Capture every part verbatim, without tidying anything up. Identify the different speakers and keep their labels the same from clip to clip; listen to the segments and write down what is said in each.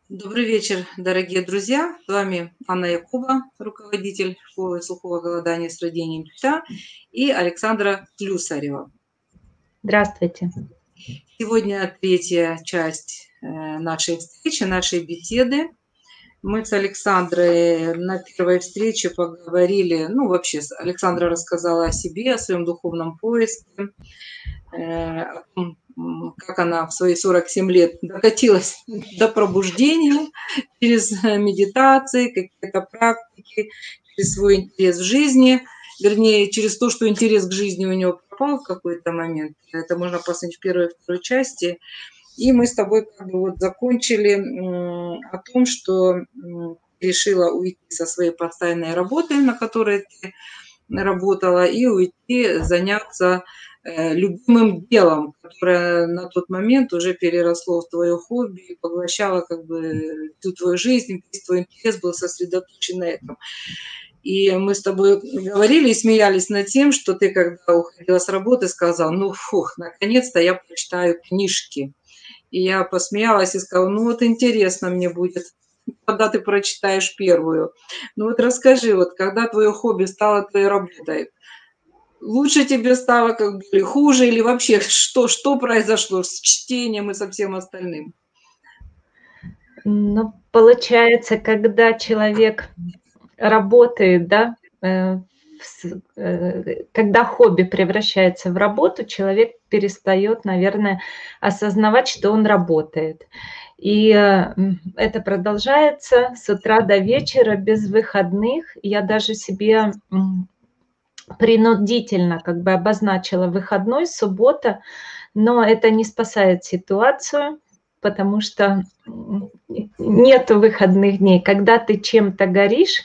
Speaker 1: Добрый вечер, дорогие друзья. С вами Анна Якуба, руководитель школы сухого голодания с родением мечта, и Александра Слюсарева.
Speaker 2: Здравствуйте.
Speaker 1: Сегодня третья часть э, нашей встречи, нашей беседы. Мы с Александрой на первой встрече поговорили, ну, вообще, Александра рассказала о себе, о своем духовном поиске, э, о том, как она в свои сорок семь лет докатилась до пробуждения через медитации, какие-то практики, через свой интерес в жизни, вернее, через то, что интерес к жизни у нее пропал в какой-то момент. Это можно посмотреть в первой и второй части. И мы с тобой как бы вот закончили о том, что решила уйти со своей постоянной работы, на которой ты работала, и уйти заняться любимым делом, которое на тот момент уже переросло в твое хобби и поглощало как бы всю твою жизнь, весь твой интерес был сосредоточен на этом. И мы с тобой говорили и смеялись над тем, что ты, когда уходила с работы, сказал: ну, фух, наконец-то я прочитаю книжки. И я посмеялась и сказала: ну вот интересно мне будет, когда ты прочитаешь первую. Ну вот расскажи, вот когда твое хобби стало твоей работой, лучше тебе стало как бы или хуже, или вообще что, что произошло с чтением и со всем остальным?
Speaker 2: Ну, получается, когда человек работает, да, э, с э, когда хобби превращается в работу, человек перестает, наверное, осознавать, что он работает. И, м, это продолжается с утра до вечера без выходных. Я даже себе, м, принудительно как бы обозначила выходной, суббота, но это не спасает ситуацию, потому что, м, нету выходных дней. Когда ты чем-то горишь,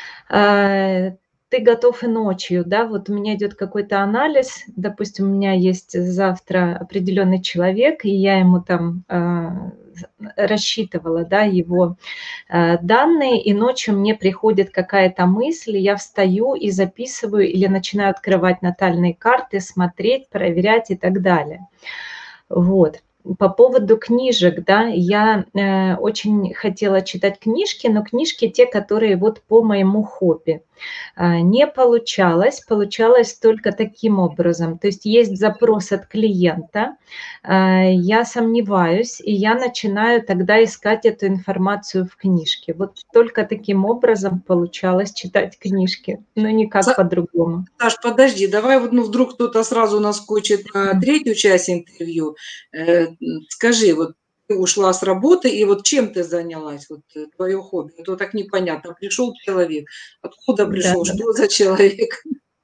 Speaker 2: э, ты готов и ночью, да. Вот у меня идет какой-то анализ, допустим, у меня есть завтра определенный человек, и я ему там, э, рассчитывала, да, его, э, данные, и ночью мне приходит какая-то мысль, и я встаю и записываю или начинаю открывать натальные карты, смотреть, проверять и так далее. Вот. По поводу книжек, да, я, э, очень хотела читать книжки, но книжки те, которые вот по моему хобби. Э, не получалось, получалось только таким образом. То есть есть запрос от клиента, э, я сомневаюсь, и я начинаю тогда искать эту информацию в книжке. Вот только таким образом получалось читать книжки, но никак
Speaker 1: Са
Speaker 2: по-другому.
Speaker 1: Саш, подожди, давай вот, ну, вдруг кто-то сразу наскочит на
Speaker 2: М.
Speaker 1: третью часть интервью. Э, м, скажи, вот ты ушла с работы, и вот чем ты занялась, вот, э, твое хобби? А то так непонятно. Пришел человек, откуда пришел,
Speaker 2: Да-да-да.
Speaker 1: что за человек?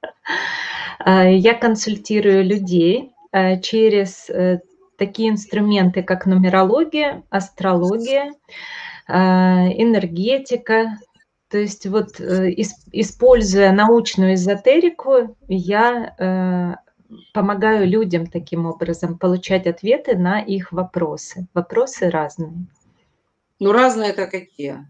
Speaker 2: А, я консультирую людей, э, через, э, такие инструменты, как нумерология, астрология, а, энергетика. То есть вот, э, ис используя научную эзотерику, я, э, помогаю людям таким образом получать ответы на их вопросы. Вопросы разные.
Speaker 1: Ну, разные- это какие?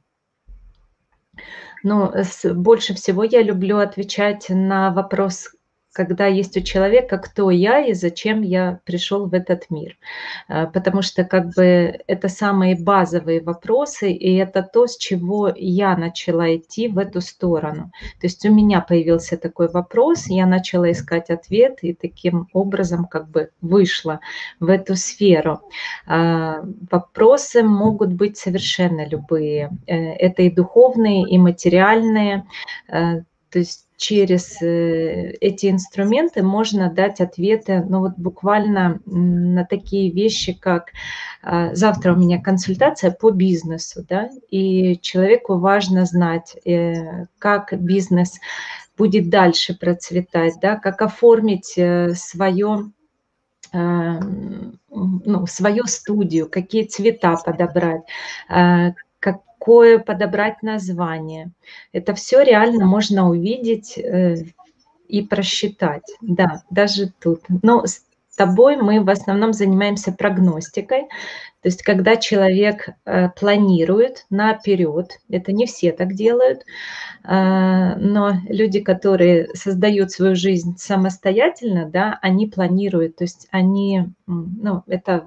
Speaker 2: Ну, с больше всего я люблю отвечать на вопрос, когда есть у человека: "Кто я и зачем я пришел в этот мир?" Э, потому что как бы это самые базовые вопросы, и это то, с чего я начала идти в эту сторону. То есть у меня появился такой вопрос, я начала искать ответ и таким образом как бы вышла в эту сферу. А, вопросы могут быть совершенно любые. Э, это и духовные, и материальные. Э, то есть через, э, эти инструменты можно дать ответы, ну, вот буквально, м, на такие вещи, как, а, завтра у меня консультация по бизнесу, да, и человеку важно знать, э, как бизнес будет дальше процветать, да, как оформить, э, свое, эм, ну, свою студию, какие цвета подобрать, э, какое подобрать название. Это всё реально можно увидеть, э, и просчитать. Да, даже тут. Но с тобой мы в основном занимаемся прогностикой. То есть когда человек, э, планирует наперёд, это не все так делают, э, но люди, которые создают свою жизнь самостоятельно, да, они планируют, то есть они, м, ну, это вот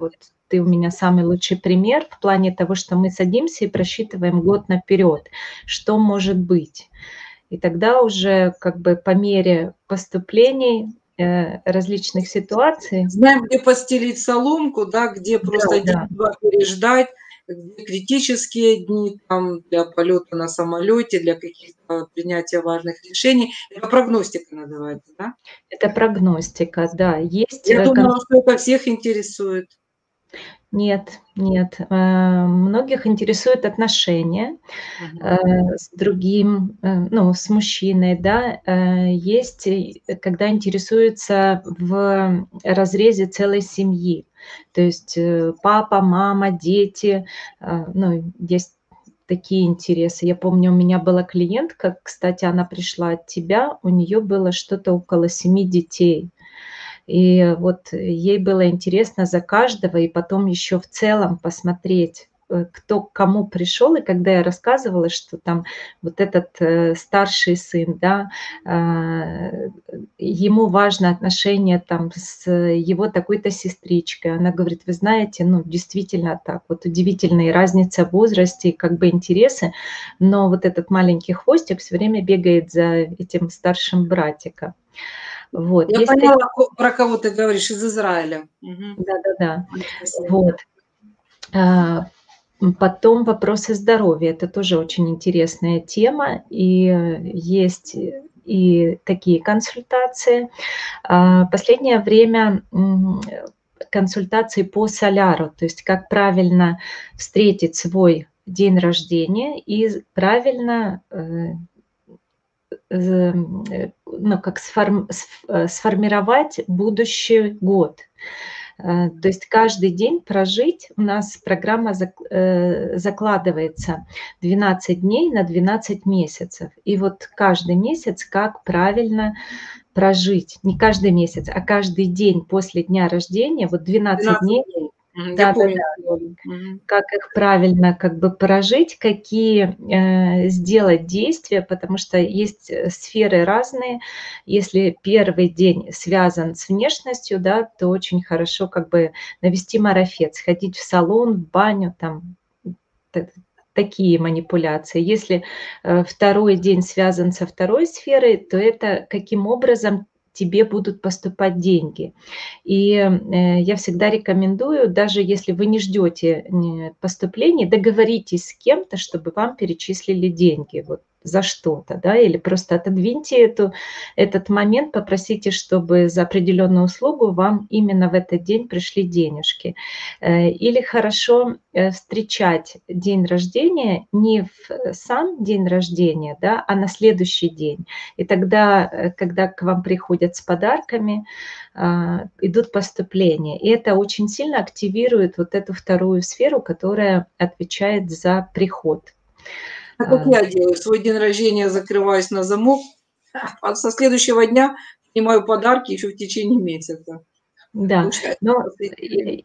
Speaker 2: ты у меня самый лучший пример в плане того, что мы садимся и просчитываем год наперед, что может быть. И тогда уже как бы по мере поступлений э, различных ситуаций.
Speaker 1: Знаем, где постелить соломку, да, где
Speaker 2: Да,
Speaker 1: просто
Speaker 2: да.
Speaker 1: день-два переждать, где критические дни там, для полета на самолете, для каких-то принятия важных решений. Это прогностика называется, да?
Speaker 2: Это прогностика, да. Есть
Speaker 1: Я
Speaker 2: э, кон-
Speaker 1: думала, что это всех интересует.
Speaker 2: Нет, нет. Э, Многих интересуют отношения
Speaker 1: Мгм.
Speaker 2: э, с другим, э, ну, с мужчиной, да. Э, Есть, и когда интересуются в разрезе целой семьи. То есть э, папа, мама, дети. э, Ну, есть такие интересы. Я помню, у меня была клиентка, кстати, она пришла от тебя, у нее было что-то около семи детей. И вот ей было интересно за каждого, и потом еще в целом посмотреть, э, кто к кому пришел. И когда я рассказывала, что там вот этот э, старший сын, да, а, ему важно отношение там с его такой-то сестричкой. Она говорит, вы знаете, ну действительно так, вот удивительная разница в возрасте и как бы интересы, но вот этот маленький хвостик все время бегает за этим старшим братиком. Вот,
Speaker 1: Я
Speaker 2: есть такие.
Speaker 1: поняла, ко- про кого ты говоришь, из Израиля. Мгм.
Speaker 2: Да-да-да.
Speaker 1: Спасибо.
Speaker 2: Вот. А, м, потом вопросы здоровья. Это тоже очень интересная тема. И, э, есть и такие консультации. А, последнее время, м, э, консультации по соляру, то есть как правильно встретить свой день рождения и з правильно, э, эм, э, ну, как сформ сф э, сформировать будущий год. Э, то есть каждый день прожить, у нас программа зак э, закладывается двенадцать дней на двенадцать месяцев. И вот каждый месяц как правильно прожить. Не каждый месяц, а каждый день после дня рождения, вот двенадцать
Speaker 1: двенадцать
Speaker 2: дней.
Speaker 1: дней. Мгм. Я помню.
Speaker 2: Да-да-да.
Speaker 1: говорю. Мгм.
Speaker 2: Как их правильно как бы прожить, какие, э, сделать действия, потому что есть, э, сферы разные. Если первый день связан с внешностью, да, то очень хорошо как бы навести марафет, сходить в салон, в баню, там, т такие манипуляции. Если, э, второй день связан со второй сферой, то это каким образом тебе будут поступать деньги. И, э, я всегда рекомендую, даже если вы не ждете не поступлений, договоритесь с кем-то, чтобы вам перечислили деньги вот за что-то, да, или просто отодвиньте эту этот момент, попросите, чтобы за определенную услугу вам именно в этот день пришли денежки. Э, или хорошо, э, встречать день рождения не в э, сам день рождения, да, а на следующий день. И тогда, э, когда к вам приходят с подарками, а, идут поступления. И это очень сильно активирует вот эту вторую сферу, которая отвечает за приход.
Speaker 1: А как
Speaker 2: А,
Speaker 1: я делаю? Свой день рождения закрываюсь на замок, а со следующего дня принимаю подарки еще в течение месяца.
Speaker 2: да,
Speaker 1: Получается в
Speaker 2: но
Speaker 1: последнее время.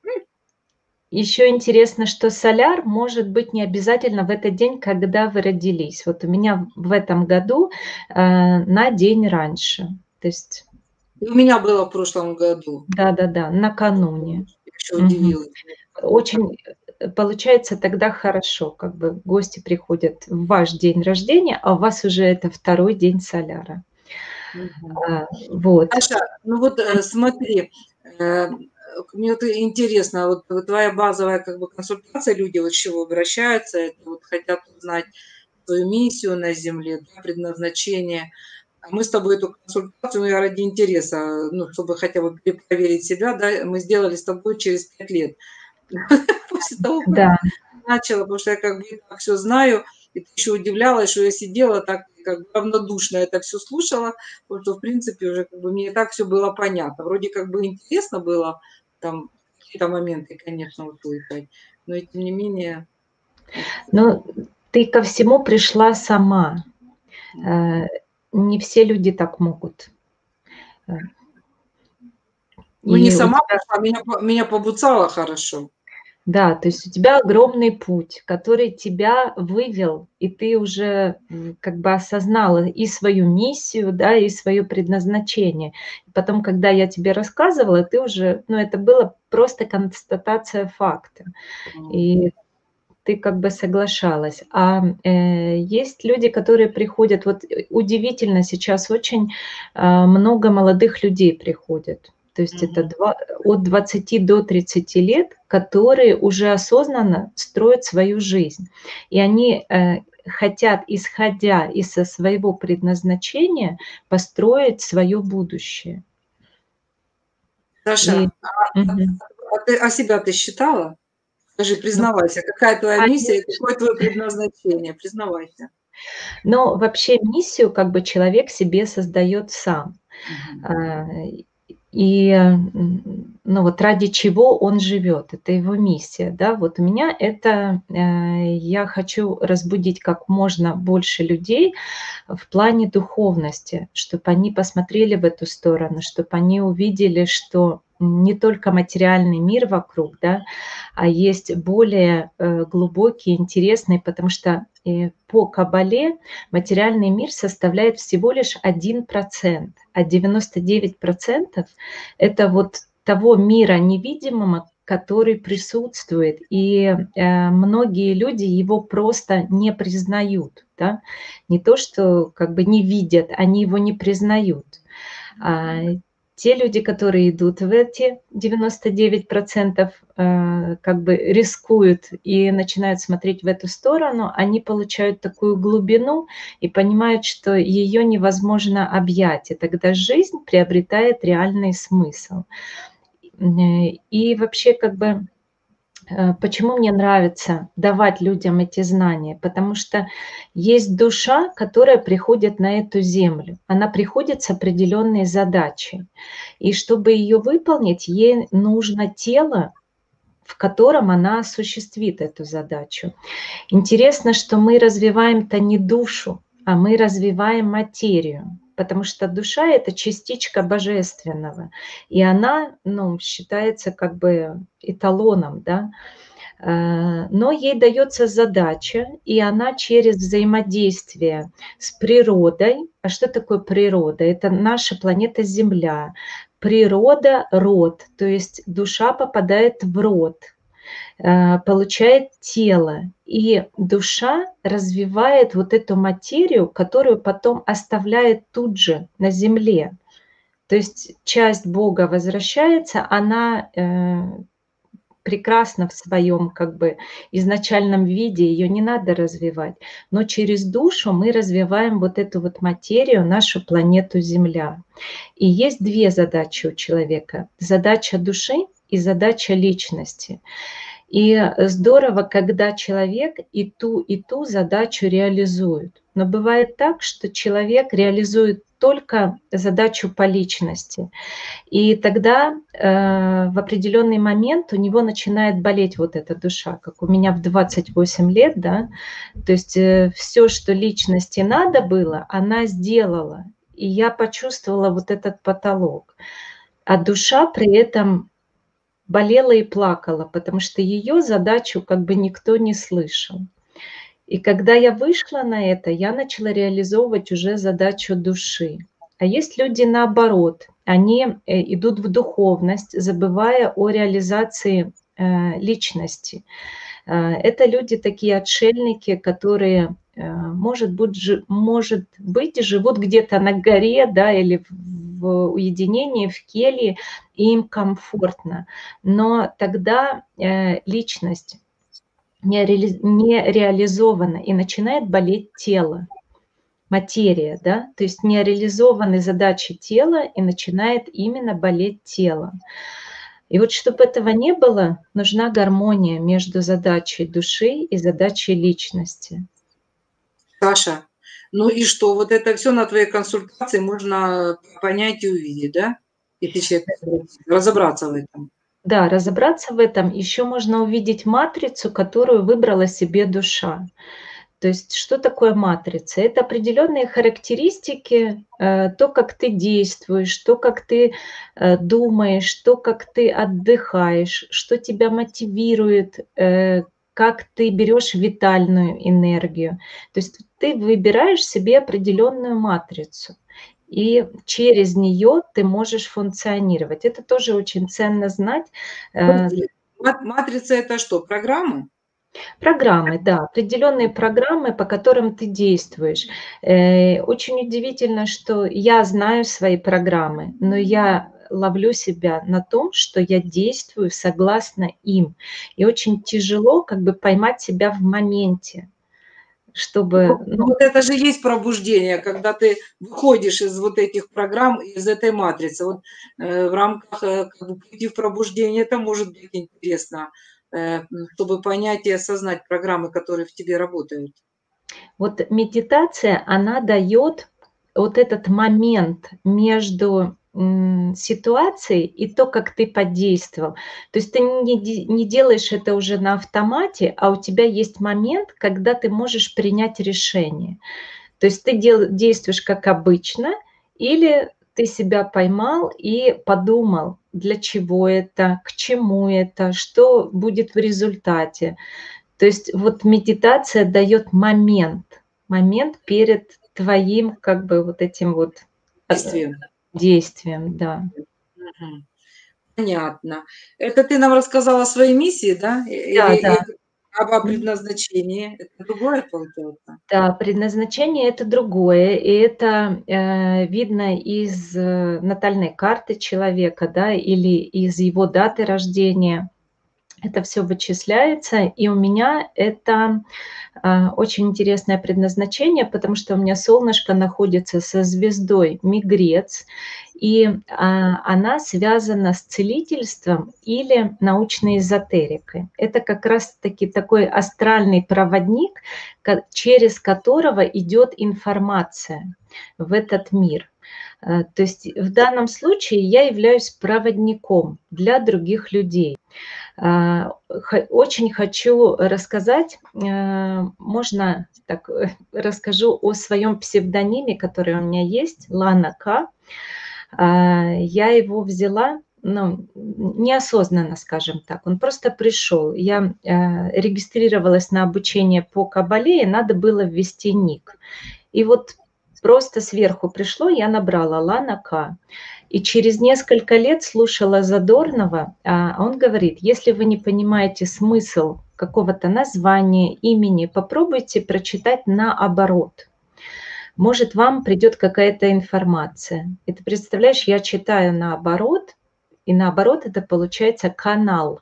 Speaker 2: еще интересно, что соляр может быть не обязательно в этот день, когда вы родились. Вот у меня в этом году, э, на день раньше. То есть
Speaker 1: И у меня было в прошлом году.
Speaker 2: да-да-да, накануне.
Speaker 1: Я еще
Speaker 2: Мгм.
Speaker 1: удивилась. Вот так.
Speaker 2: Очень, э, получается тогда хорошо, как бы гости приходят в ваш день рождения, а у вас уже это второй день соляра.
Speaker 1: Мгм.
Speaker 2: А, вот.
Speaker 1: Саша, ну вот, э, смотри, э, мне вот интересно, вот вот твоя базовая как бы консультация, люди вот с чего обращаются, это вот хотят узнать свою миссию на Земле, да, предназначение. А мы с тобой эту консультацию, ну, я ради интереса, ну, чтобы хотя бы перепроверить себя, да, мы сделали с тобой через пять лет. После того, как
Speaker 2: Да,
Speaker 1: начала, потому что я как бы и так всё знаю. И ты еще удивлялась, что я сидела так как бы равнодушно это все слушала, потому что, в принципе, уже как бы мне и так все было понятно. Вроде как бы интересно было там какие-то моменты, конечно, услышать, но и тем не менее, вот,
Speaker 2: но ты ко всему пришла сама.
Speaker 1: м.
Speaker 2: Э, Не все люди так могут. Э,
Speaker 1: Ну, не
Speaker 2: и у
Speaker 1: сама
Speaker 2: тебя
Speaker 1: пришла, меня по меня побуцала хорошо.
Speaker 2: Да, то есть у тебя огромный путь, который тебя вывел, и ты уже м, как бы осознала и свою миссию, да, и свое предназначение. И потом, когда я тебе рассказывала, ты уже, ну, это было просто констатация факта,
Speaker 1: М.
Speaker 2: и ты как бы соглашалась. А э, есть люди, которые приходят, вот э, удивительно, сейчас очень а, много молодых людей приходят. То есть это
Speaker 1: Мгм.
Speaker 2: два, от двадцати до тридцати лет, которые уже осознанно строят свою жизнь. И они э, хотят, исходя из со своего предназначения, построить свое будущее.
Speaker 1: Саша,
Speaker 2: И
Speaker 1: а
Speaker 2: мгм.
Speaker 1: а ты, а себя ты считала? Скажи,
Speaker 2: Ну,
Speaker 1: признавайся, какая твоя миссия и
Speaker 2: конечно.
Speaker 1: какое твое предназначение? Признавайся.
Speaker 2: Но вообще миссию как бы человек себе создает сам.
Speaker 1: Мгм.
Speaker 2: А, и, м, ну, вот ради чего он живет, это его миссия, да. Вот у меня это, э, я хочу разбудить как можно больше людей в плане духовности, чтобы они посмотрели в эту сторону, чтобы они увидели, что не только материальный мир вокруг, да, а есть более э, глубокий, интересный, потому что э, по Кабале материальный мир составляет всего лишь один процент, а девяносто девять процентов это вот того мира невидимого, который присутствует, и э, многие люди его просто не признают, да, не то, что как бы не видят, они его не признают. А те люди, которые идут в эти девяносто девять процентов, э, как бы рискуют и начинают смотреть в эту сторону, они получают такую глубину и понимают, что ее невозможно объять, и тогда жизнь приобретает реальный смысл. М, и вообще как бы Э, почему мне нравится давать людям эти знания? Потому что есть душа, которая приходит на эту землю. Она приходит с определенной задачей. И чтобы ее выполнить, ей нужно тело, в котором она осуществит эту задачу. Интересно, что мы развиваем-то не душу, а мы развиваем материю. Потому что душа – это частичка божественного, и она, ну, считается как бы эталоном, да. Э, но ей дается задача, и она через взаимодействие с природой. А что такое природа? Это наша планета Земля. Природа – род, то есть душа попадает в род, э, получает тело, и душа развивает вот эту материю, которую потом оставляет тут же на Земле. То есть часть Бога возвращается, она э, прекрасна в своем как бы изначальном виде, ее не надо развивать. Но через душу мы развиваем вот эту вот материю, нашу планету Земля. И есть две задачи у человека: задача души и задача личности. И здорово, когда человек и ту, и ту задачу реализует. Но бывает так, что человек реализует только задачу по личности. И тогда, э, в определенный момент у него начинает болеть вот эта душа, как у меня в двадцать восемь лет, да. То есть, э, всё, что личности надо было, она сделала, и я почувствовала вот этот потолок. А душа при этом болела и плакала, потому что ее задачу как бы никто не слышал. И когда я вышла на это, я начала реализовывать уже задачу души. А есть люди наоборот, они э, идут в духовность, забывая о реализации э, личности. Э, Это люди такие отшельники, которые, э, может быть, жи- может быть, живут где-то на горе, да, или в уединении, в келье, и им комфортно. Но тогда э, личность не реали не реализовано, и начинает болеть тело, материя, да. То есть не реализованы задачи тела, и начинает именно болеть тело. И вот чтобы этого не было, нужна гармония между задачей души и задачей личности.
Speaker 1: Саша, ну и что, вот это все на твоей консультации можно понять и увидеть, да? Если человек разобраться в этом.
Speaker 2: Да, разобраться в этом еще можно увидеть матрицу, которую выбрала себе душа. То есть что такое матрица? Это определенные характеристики, э, то, как ты действуешь, то, как ты э, думаешь, то, как ты отдыхаешь, что тебя мотивирует, э, как ты берешь витальную энергию. То есть ты выбираешь себе определенную матрицу, и через нее ты можешь функционировать. Это тоже очень ценно знать. Э,
Speaker 1: Подожди, мат матрица — это что, программы?
Speaker 2: Программы, да, определенные программы, по которым ты действуешь. Э, очень удивительно, что я знаю свои программы, но я ловлю себя на том, что я действую согласно им. И очень тяжело как бы поймать себя в моменте, чтобы,
Speaker 1: Ну,
Speaker 2: ну,
Speaker 1: вот это же есть пробуждение, когда ты выходишь из вот этих программ, из этой матрицы. Вот, э, в рамках, э, как бы пути в пробуждение это может быть интересно, э, м, чтобы понять и осознать программы, которые в тебе работают.
Speaker 2: вот медитация, она дает вот этот момент между, м, ситуацией и то, как ты подействовал. То есть ты не де не делаешь это уже на автомате, а у тебя есть момент, когда ты можешь принять решение. То есть ты дел действуешь как обычно или ты себя поймал и подумал, для чего это, к чему это, что будет в результате. То есть вот медитация дает момент, момент перед твоим как бы вот этим вот, э,
Speaker 1: Действием.
Speaker 2: действием, да.
Speaker 1: Мгм. Понятно. Это ты нам рассказала о своей миссии, да? И или
Speaker 2: Да, да.
Speaker 1: или об о
Speaker 2: Мгм.
Speaker 1: предназначении? Это другое получается?
Speaker 2: Да, предназначение — это другое, и это, э, видно из, э, натальной карты человека, да, или из его даты рождения. Это все вычисляется, и у меня это, а, очень интересное предназначение, потому что у меня солнышко находится со звездой Мигрец, и, а, она связана с целительством или научной эзотерикой. Это как раз таки такой астральный проводник, ко через которого идет информация в этот мир. Э, то есть в данном случае я являюсь проводником для других людей. А, хо очень хочу рассказать, э, можно так, э, расскажу о своем псевдониме, который у меня есть — Лана К. А, я его взяла, ну, неосознанно, скажем так. Он просто пришел. Я, э, регистрировалась на обучение по кабале, и надо было ввести ник. И вот просто сверху пришло, я набрала Лана К. И через несколько лет слушала Задорнова, а он говорит: если вы не понимаете смысл какого-то названия, имени, попробуйте прочитать наоборот. Может, вам придет какая-то информация. И ты представляешь, я читаю наоборот, и наоборот это получается канал.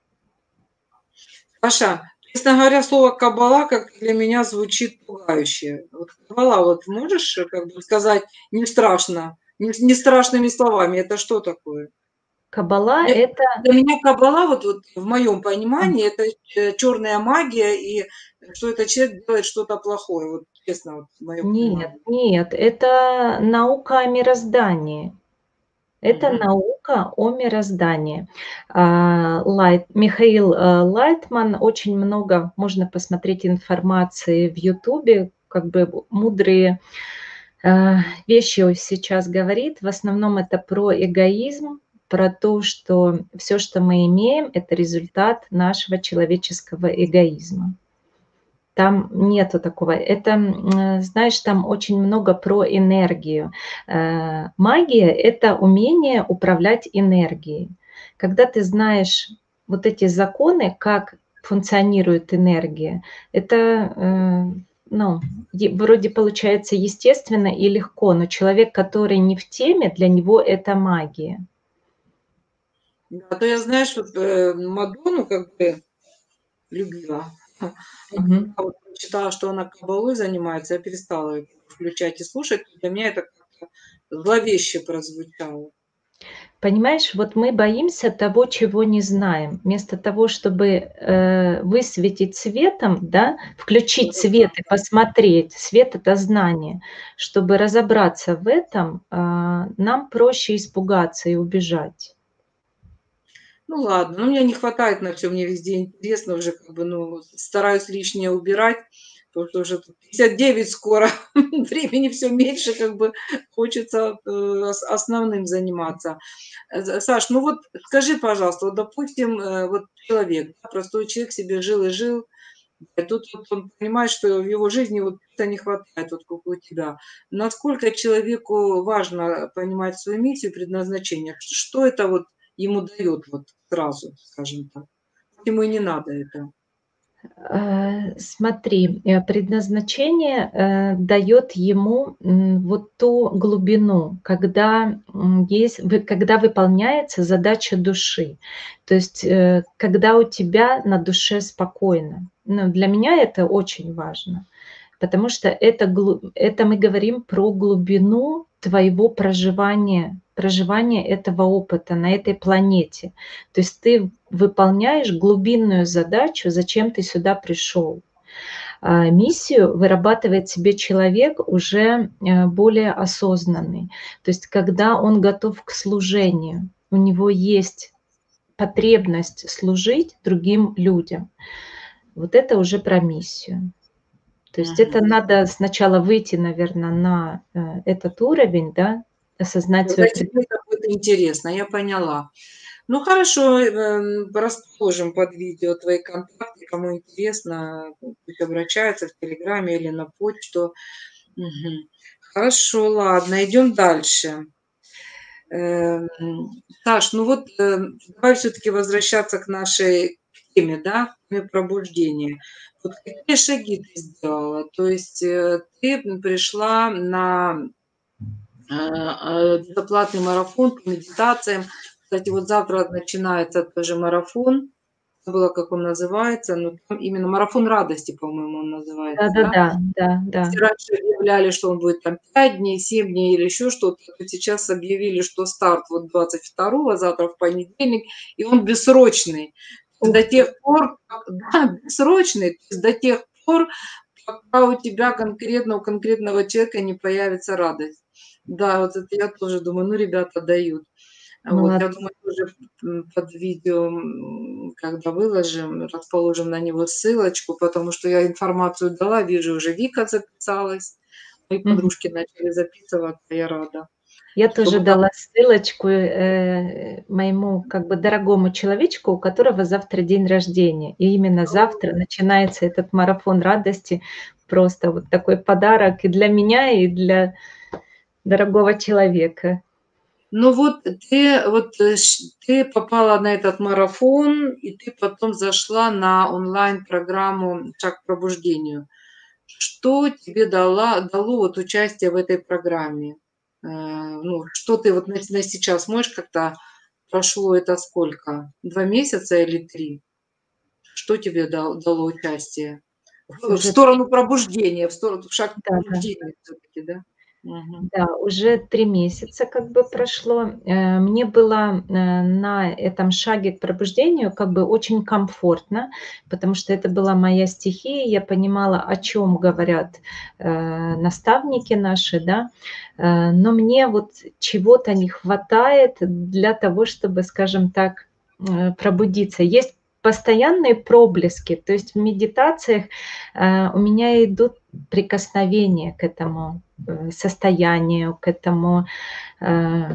Speaker 1: Паша, честно говоря, слово каббала как для меня звучит пугающе. Вот каббала, вот можешь, э, как бы сказать не страшно, не не страшными словами, это что такое?
Speaker 2: Каббала —
Speaker 1: Для
Speaker 2: это
Speaker 1: для меня каббала, вот вот в моем понимании, это, э, черная магия, и что этот человек делает что-то плохое. Вот честно, вот мое
Speaker 2: нет,
Speaker 1: понимание.
Speaker 2: нет, это наука о мироздании. Это
Speaker 1: Мгм.
Speaker 2: наука о мироздании. А, Лайт Михаил, э, Лайтман, очень много можно посмотреть информации в "Ютубе", как бы мудрые, э, вещи он сейчас говорит. В основном это про эгоизм, про то, что все, что мы имеем — это результат нашего человеческого эгоизма. Там нету такого. Это, м, э, знаешь, там очень много про энергию. Э, магия — это умение управлять энергией. Когда ты знаешь вот эти законы, как функционирует энергия, это, э, ну, е вроде получается естественно и легко, но человек, который не в теме, для него это магия.
Speaker 1: Да, а то я, знаешь, вот, э, Мадонну как бы любила. А
Speaker 2: Мгм.
Speaker 1: когда вот прочитала, что она каббалой занимается, я перестала её включать и слушать. Для меня это как-то зловеще прозвучало.
Speaker 2: Понимаешь, вот мы боимся того, чего не знаем. Вместо того, чтобы, э, высветить светом, да, включить свет и
Speaker 1: Да-да-да.
Speaker 2: посмотреть. Свет — это знание. Чтобы разобраться в этом, а, нам проще испугаться и убежать.
Speaker 1: Ну ладно, ну, мне не хватает на всё, мне везде интересно уже, как бы, ну, стараюсь лишнее убирать, потому что уже пятьдесят девять скоро, времени все меньше, как бы хочется э, основным заниматься. Э, Саш, ну вот скажи, пожалуйста, вот допустим, э, вот человек, да, простой человек себе жил и жил, и тут вот он понимает, что в его жизни вот это не хватает, вот как у тебя. Насколько человеку важно понимать свою миссию, предназначение? Ш- Что это вот ему дает вот сразу, скажем так? Ему и не надо это.
Speaker 2: Э, смотри, э, предназначение, э, дает ему, м, вот ту глубину, когда, м, есть вы когда выполняется задача души. То есть, э, когда у тебя на душе спокойно. Ну, для меня это очень важно. Потому что это глу это мы говорим про глубину твоего проживания, проживания этого опыта на этой планете. То есть ты выполняешь глубинную задачу, зачем ты сюда пришел. А миссию вырабатывает себе человек уже, э, более осознанный. То есть когда он готов к служению, у него есть потребность служить другим людям. Вот это уже про миссию. То есть это
Speaker 1: Мгм.
Speaker 2: надо сначала выйти, наверно, на, э, этот уровень, да, осознать
Speaker 1: Когда
Speaker 2: свою пред
Speaker 1: тебе это будет интересно, я поняла. Ну хорошо, эм, расположим под видео твои контакты, кому интересно, пусть обращаются в "Телеграме" или на почту. Мгм. Хорошо, ладно, идем дальше. Эм, Саш, ну вот, э, давай все таки возвращаться к нашей теме, да, к теме пробуждения. Вот какие шаги ты сделала? То есть, э, ты, пришла на э, э, бесплатный марафон по медитациям. Кстати, вот завтра начинается тоже марафон. Забыла, как он называется, но там именно марафон радости, по-моему, он называется, да?
Speaker 2: Да-да-да, да, да.
Speaker 1: Если раньше объявляли, что он будет там пять дней, семь дней или еще что-то, то сейчас объявили, что старт вот двадцать второго, завтра в понедельник, и он бессрочный.
Speaker 2: Ух
Speaker 1: До
Speaker 2: ты!
Speaker 1: тех пор, как да, бессрочный, то есть до тех пор, пока у тебя конкретно, у конкретного человека не появится радость. Да, вот это я тоже думаю, ну, ребята дают. Вот, я
Speaker 2: Молодцы.
Speaker 1: думаю, тоже, м, под видео, м, когда выложим, расположим на него ссылочку, потому что я информацию дала, вижу, уже Вика записалась, мои
Speaker 2: Мгм.
Speaker 1: подружки начали записываться, я рада,
Speaker 2: Я тоже
Speaker 1: чтобы как
Speaker 2: дала ссылочку, э, моему как бы дорогому человечку, у которого завтра день рождения. И именно завтра начинается этот марафон радости. Просто вот такой подарок и для меня, и для дорогого человека.
Speaker 1: Ну вот ты вот, э, ш ты попала на этот марафон, и ты потом зашла на онлайн-программу "Шаг к пробуждению". Что тебе дала дало вот участие в этой программе? Э, ну, что ты вот на на сейчас можешь как-то прошло это сколько? Два месяца или три? Что тебе дал дало участие? В в
Speaker 2: Уже три.
Speaker 1: сторону пробуждения, в сторону в шаг к
Speaker 2: Да-да.
Speaker 1: пробуждению всё-таки, да? Мгм.
Speaker 2: Да, уже три месяца как бы прошло. Э, мне было, э, на этом шаге к пробуждению как бы очень комфортно, потому что это была моя стихия. Я понимала, о чем говорят, э, наставники наши, да. Э, но мне вот чего-то не хватает для того, чтобы, скажем так, э, пробудиться. Есть постоянные проблески, то есть в медитациях, э, у меня идут прикосновения к этому э, состоянию, к этому, э,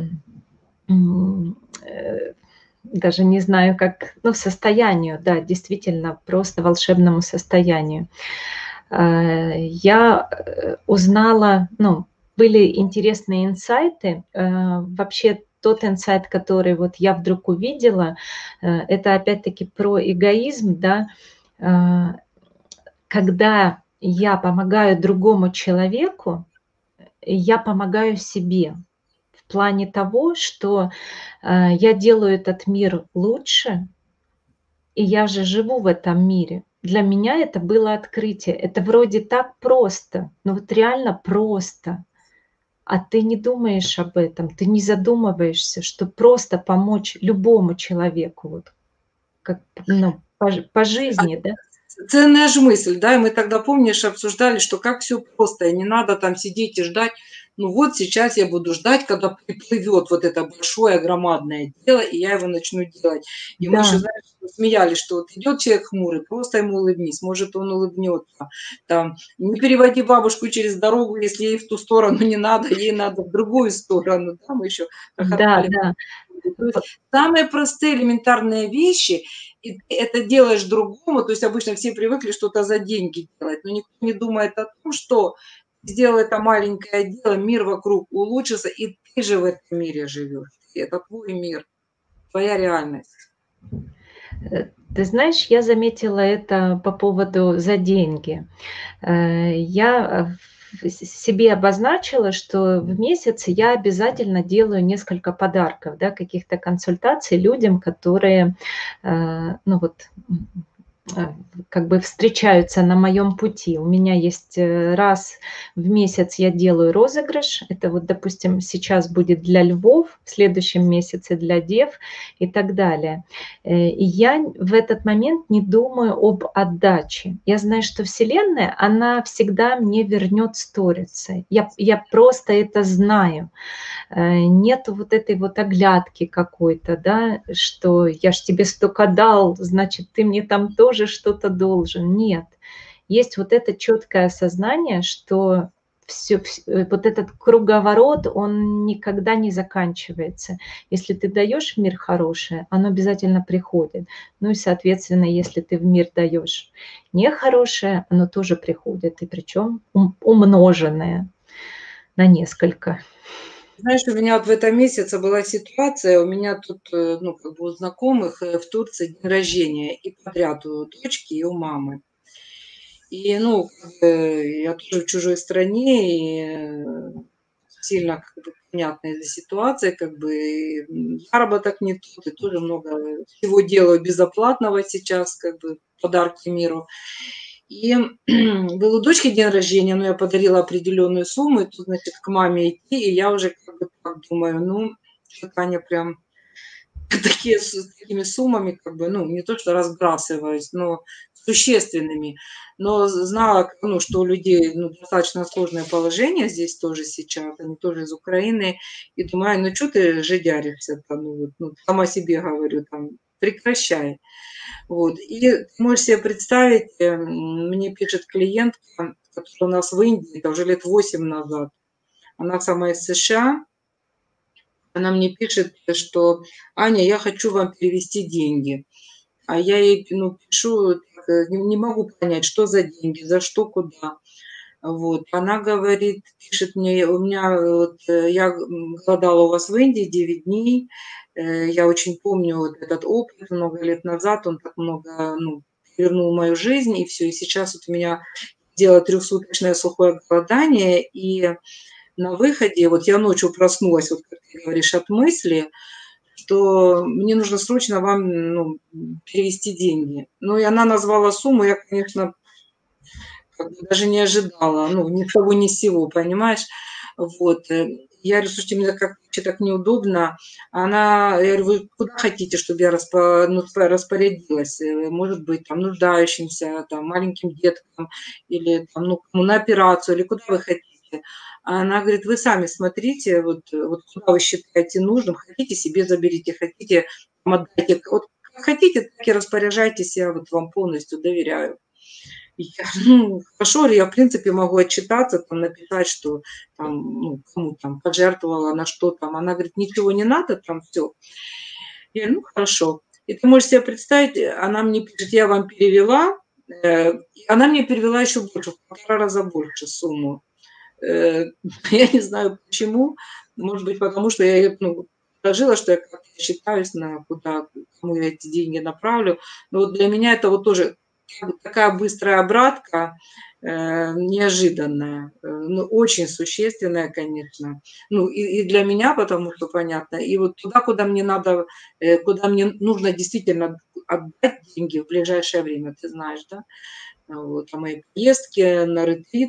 Speaker 2: м, э, даже не знаю как, ну, состоянию, да, действительно, просто волшебному состоянию. Э, я, э, узнала, ну, были интересные инсайты. Э, вообще тот инсайт, который вот я вдруг увидела, э, это опять-таки про эгоизм, да. Э, когда я помогаю другому человеку, я помогаю себе. В плане того, что, э, я делаю этот мир лучше, и я же живу в этом мире. Для меня это было открытие. Это вроде так просто, но вот реально просто. А ты не думаешь об этом, ты не задумываешься, что просто помочь любому человеку, вот как, ну, по жи по
Speaker 1: А
Speaker 2: жизни, да.
Speaker 1: ценная ж мысль, да? И мы тогда, помнишь, обсуждали, что как все просто, и не надо там сидеть и ждать. ну вот сейчас я буду ждать, когда приплывет вот это большое громадное дело, и я его начну делать. И мы еще,
Speaker 2: Да.
Speaker 1: знаешь, смеялись, что вот идет человек хмурый, просто ему улыбнись, может, он улыбнется. Там, не переводи бабушку через дорогу, если ей в ту сторону не надо, ей надо в другую сторону. Да, мы еще
Speaker 2: Да,
Speaker 1: хохотали.
Speaker 2: да.
Speaker 1: То есть самые простые элементарные вещи, и ты это делаешь другому, то есть обычно все привыкли что-то за деньги делать, но никто не думает о том, что сделал это маленькое дело, мир вокруг улучшится, и ты же в этом мире живешь. И это твой мир, твоя реальность.
Speaker 2: Э, ты знаешь, я заметила это по поводу "за деньги". Э, я в с себе обозначила, что в месяц я обязательно делаю несколько подарков, да, каких-то консультаций людям, которые, э, ну вот, м, э, как бы встречаются на моем пути. У меня есть, э, раз в месяц я делаю розыгрыш. Это вот, допустим, сейчас будет для львов, в следующем месяце для дев и так далее. Э, и я в этот момент не думаю об отдаче. Я знаю, что Вселенная, она всегда мне вернет сторицей. Я я просто это знаю. Э, нету вот этой вот оглядки какой-то, да, что я ж тебе столько дал, значит, ты мне там тоже что-то должен. Нет. Есть вот это четкое осознание, что всё вс э, вот этот круговорот, он никогда не заканчивается. Если ты даешь в мир хорошее, оно обязательно приходит. Ну и, соответственно, если ты в мир даешь нехорошее, оно тоже приходит, и причем ум умноженное на несколько.
Speaker 1: Знаешь, у меня вот в этом месяце была ситуация, у меня тут, э, ну, как бы у знакомых, э, в Турции день рождения, и подряд у дочки, и у мамы. И, ну, как бы я тоже в чужой стране, и, э, сильно как бы понятно из-за ситуации, как бы и заработок не тот, и тоже много всего делаю безоплатного сейчас, как бы подарки миру. И был у дочки день рождения, но я подарила определенную сумму, и тут, значит, к маме идти, и я уже как бы так думаю, ну, чё-то Аня прям такие с такими суммами, как бы, ну, не то что разбрасываюсь, но существенными. Но з знала, ну, что у людей, ну, достаточно сложное положение здесь тоже сейчас, они тоже из Украины. И думаю: "Ань, ну чё ты жидяришься-то? Ну вот, ну, сама себе говорю, там, прекращай". Вот. И ты можешь себе представить, эм, мне пишет клиентка, которая у нас в Индии, это уже лет восемь назад. Она сама из США. Она мне пишет, что: "Аня, я хочу вам перевести деньги". А я ей, ну, пишу, так, э, не не могу понять, что за деньги, за что, куда. Вот. Она говорит, пишет мне: "У меня вот, э, я, м, голодала у вас в Индии девять дней. Э, я очень помню вот этот опыт много лет назад, он так много, ну, перевернул мою жизнь, и всё. И сейчас вот у меня дело трехсуточное сухое голодание, и на выходе вот я ночью проснулась, вот как ты говоришь, от мысли, что мне нужно срочно вам, ну, м, перевести деньги". Ну, и она назвала сумму, я, конечно, как бы даже не ожидала, ну, ни с того ни с сего, понимаешь? Вот, э. Я говорю: "Слушайте, мне как вообще так неудобно". Она, я говорю: "Вы куда хотите, чтобы я распо ну, п распорядилась? Э, может быть, там, нуждающимся, там, маленьким деткам или, там, ну, кому на операцию, или куда вы хотите?" Она говорит: "Вы сами смотрите, вот вот куда вы считаете нужным, хотите- себе заберите, хотите- там отдайте, вот как хотите, так и распоряжайтесь, я вот вам полностью доверяю". И я: "Ну, хорошо". Говорю: "Я, в принципе, могу отчитаться, там, написать, что там, ну, кому там пожертвовала, на что там". Она говорит: "Ничего не надо, там, всё". Я говорю: "Ну, хорошо". И ты можешь себе представить, э, она мне пишет: "Я вам перевела". Э, и она мне перевела еще больше, в полтора раза больше сумму. Э, я не знаю почему. Может быть, потому что я ей, ну, предложила, что я как-то считаюсь, на куда, кому я эти деньги направлю. Но вот для меня это вот тоже как бы такая быстрая обратка, э, неожиданная, э, ну, очень существенная, конечно. Ну, и и для меня, потому что понятно, и вот туда, куда мне надо, э, куда мне нужно действительно отдать деньги в ближайшее время, ты знаешь, да? Вот. На мои поездки, на ретрит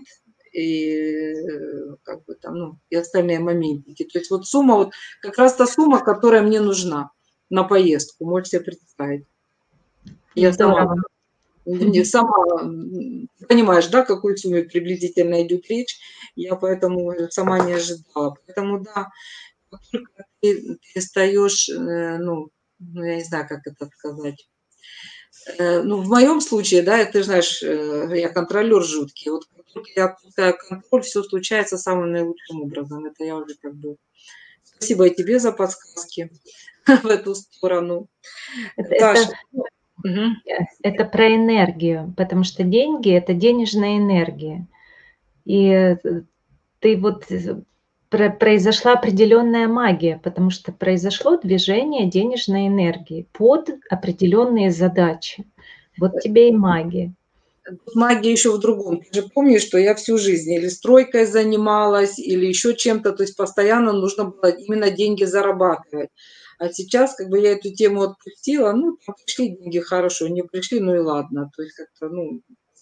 Speaker 1: и, э, как бы там, ну, и остальные моментики. То есть вот сумма, вот как раз та сумма, которая мне нужна на поездку, можешь себе представить. Я сама
Speaker 2: Здорово.
Speaker 1: Не сама, м, понимаешь, да, о какой сумме приблизительно идет речь. Я поэтому, говорю, сама не ожидала. Поэтому да, как только ты перестаешь, э, ну ну, я не знаю, как это сказать. Э, ну, в моем случае, да, ты же знаешь, э, я контролер жуткий. Вот как только я отпускаю контроль, все случается самым наилучшим образом. Это я уже как бы спасибо и тебе за подсказки в эту сторону.
Speaker 2: Это
Speaker 1: Саша,
Speaker 2: это
Speaker 1: ну мгм.
Speaker 2: э, это про энергию, потому что деньги- это денежная энергия. И, э, ты вот з про произошла определенная магия, потому что произошло движение денежной энергии под определенные задачи. Вот тебе и магия.
Speaker 1: Тут магия еще в другом. Ты же помнишь, что я всю жизнь или стройкой занималась, или еще чем-то, то есть постоянно нужно было именно деньги зарабатывать. А сейчас как бы я эту тему отпустила, ну, там пришли деньги, хорошо, не пришли, ну и ладно. То есть как-то, ну,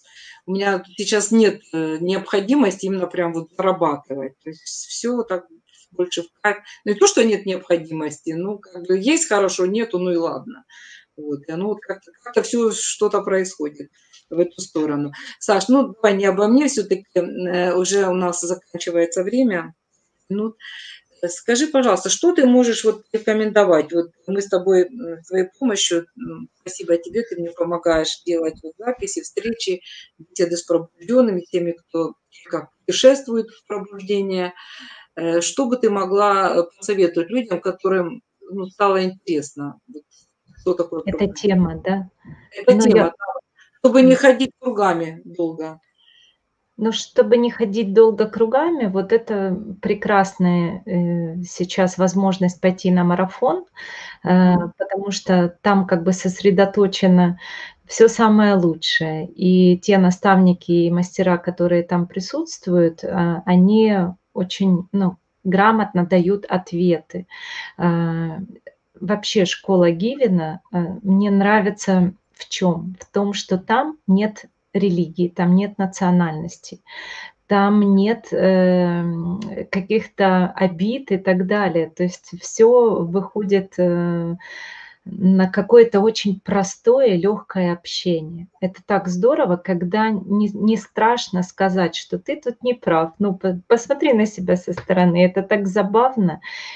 Speaker 1: у меня сейчас нет, э, необходимости именно прям вот зарабатывать. То есть все так больше в кайф. Ну, не то, что нет необходимости, ну, как бы есть хорошо, нету, ну и ладно. Вот, и оно вот как-то как всё что-то происходит в эту сторону. Саш, ну, давай не обо мне, все-таки уже у нас заканчивается время. Ну, э, скажи, пожалуйста, что ты можешь вот рекомендовать? Вот мы с тобой, м, с твоей помощью, м, спасибо тебе, ты мне помогаешь делать вот записи, встречи, беседы с пробужденными, теми, кто как путешествует в пробуждение. Э, что бы ты могла, э, посоветовать людям, которым, ну, стало интересно, вот что такое
Speaker 2: Эта
Speaker 1: пробуждение?
Speaker 2: тема, да?
Speaker 1: Эта
Speaker 2: Но
Speaker 1: тема,
Speaker 2: я
Speaker 1: да, чтобы не ходить кругами долго.
Speaker 2: Ну, чтобы не ходить долго кругами, вот это прекрасная, э, сейчас возможность пойти на марафон, э,
Speaker 1: Мгм.
Speaker 2: потому что там как бы сосредоточено все самое лучшее. И те наставники и мастера, которые там присутствуют, а, они очень, ну, грамотно дают ответы. А, вообще школа Гивина, э, мне нравится в чем? В том, что там нет религии, там нет национальности. Там нет, эм, каких-то обид и так далее. То есть все выходит, э, на какое-то очень простое, легкое общение. Это так здорово, когда не не страшно сказать, что ты тут не прав. Ну, по посмотри на себя со стороны. Это так забавно.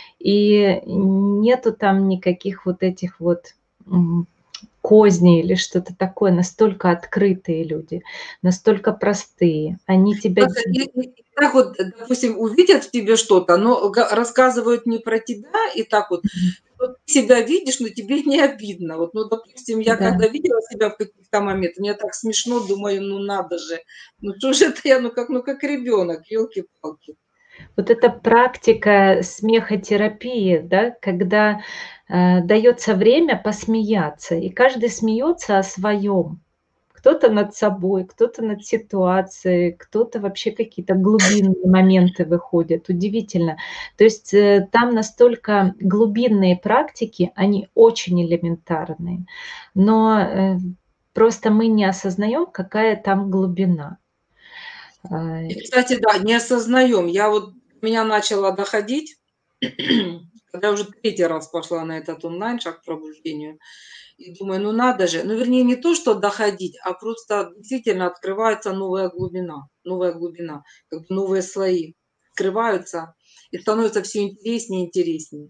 Speaker 2: И нету там никаких вот этих вот, м, козней или что-то такое. Настолько открытые люди, настолько простые. Они тебя
Speaker 1: Просто и и так вот, д допустим, увидят в тебе что-то, но га рассказывают не про тебя, и так вот,
Speaker 2: Мгм.
Speaker 1: вот ты себя видишь, но тебе не обидно. Вот, ну, допустим, я
Speaker 2: Да.
Speaker 1: когда видела себя в каких-то моментах, мне так смешно, думаю: "Ну надо же, ну что же это я, ну как ну как ребенок, елки-палки".
Speaker 2: Вот эта практика смехотерапии, да, когда, э, даётся время посмеяться, и каждый смеется о своем. Кто-то над собой, кто-то над ситуацией, кто-то вообще какие-то глубинные моменты выходят. Удивительно. То есть, э, там настолько глубинные практики, они очень элементарные, но, э, просто мы не осознаем, какая там глубина. А,
Speaker 1: И, кстати, да, не осознаем. Я вот меня начало доходить, когда уже третий раз пошла на этот онлайн-шаг к пробуждению. И думаю, ну надо же. Ну, вернее, не то, что доходить, а просто действительно открывается новая глубина. Новая глубина, как бы новые слои открываются, и становится все интереснее и интереснее.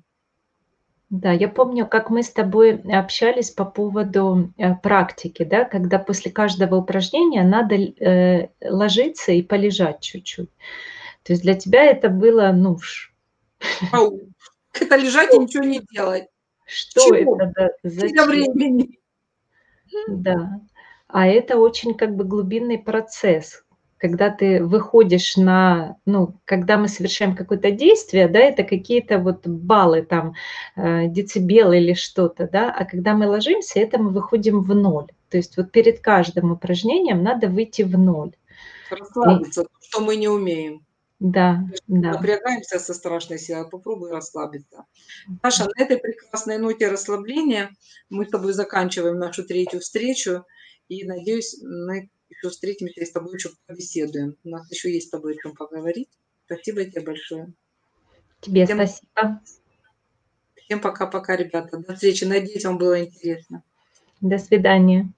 Speaker 2: Да, я помню, как мы с тобой общались по поводу, э, практики, да, когда после каждого упражнения надо ль э, ложиться и полежать чуть-чуть. То есть для тебя это было, ну, ш
Speaker 1: Ау, это лежать и
Speaker 2: что
Speaker 1: ничего не делать.
Speaker 2: что
Speaker 1: Чего?
Speaker 2: это, да,
Speaker 1: Потеря
Speaker 2: зачем?
Speaker 1: времени.
Speaker 2: Да. А это очень как бы глубинный процесс, когда ты выходишь на ну, когда мы совершаем какое-то действие, да, это какие-то вот баллы там, э, децибелы или что-то, да, а когда мы ложимся, это мы выходим в ноль. То есть вот перед каждым упражнением надо выйти в ноль. И
Speaker 1: Расслабиться, то, что мы не умеем.
Speaker 2: да,
Speaker 1: Мы ж
Speaker 2: да.
Speaker 1: напрягаемся со страшной силой, а попробуй расслабиться. Саша, на этой прекрасной ноте расслабления мы с тобой заканчиваем нашу третью встречу. И, надеюсь, мы еще встретимся и с тобой еще побеседуем. У нас еще есть с тобой о чем поговорить. Спасибо тебе большое.
Speaker 2: Тебе
Speaker 1: Всем,
Speaker 2: спасибо.
Speaker 1: всем пока-пока, ребята. До встречи. Надеюсь, вам было интересно.
Speaker 2: До свидания.